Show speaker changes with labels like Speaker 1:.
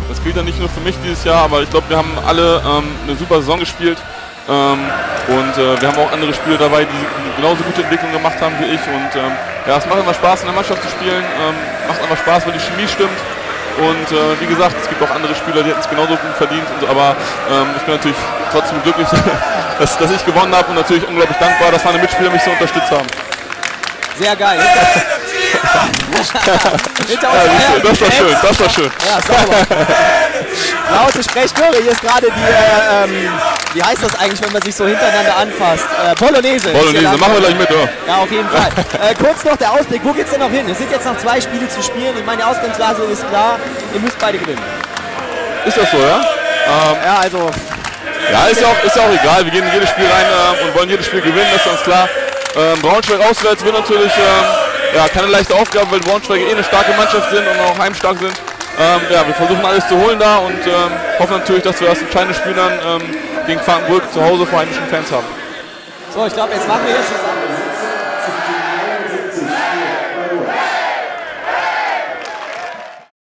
Speaker 1: Das gilt ja nicht nur für mich dieses Jahr, aber ich glaube, wir haben alle eine super Saison gespielt. Und wir haben auch andere Spieler dabei, die genauso gute Entwicklungen gemacht haben wie ich. Und ja, es macht immer Spaß, in der Mannschaft zu spielen. Macht einfach Spaß, weil die Chemie stimmt. Und wie gesagt, es gibt auch andere Spieler, die hätten es genauso gut verdient. Und so, aber ich bin natürlich trotzdem glücklich, dass ich gewonnen habe und natürlich unglaublich dankbar, dass meine Mitspieler mich so unterstützt haben.
Speaker 2: Sehr geil. Hinter uns
Speaker 1: Ja, das war schön, das war schön.
Speaker 2: Ja, sauber. Laute Sprechchöre, hier ist gerade die, wie heißt das eigentlich, wenn man sich so hintereinander anfasst? Polonaise.
Speaker 1: Polonaise, machen wir gleich mit, ja.
Speaker 2: Ja, auf jeden Fall. Kurz noch der Ausblick, wo geht's denn noch hin? Es sind jetzt noch 2 Spiele zu spielen. Ich meine, die Ausgangslage ist klar, ihr müsst beide gewinnen.
Speaker 1: Ist das so, ja?
Speaker 2: Ja, also...
Speaker 1: Ja, ist ja auch egal, wir gehen in jedes Spiel rein und wollen jedes Spiel gewinnen, das ist uns klar. Braunschweig auswärts wird natürlich ja, keine leichte Aufgabe, weil Braunschweig eh eine starke Mannschaft sind und auch heimstark sind. Ja, wir versuchen alles zu holen da und hoffen natürlich, dass wir das entscheidende Spiel dann gegen Frankenburg zu Hause vor heimischen Fans haben.
Speaker 2: So, ich glaube, jetzt machen wir jetzt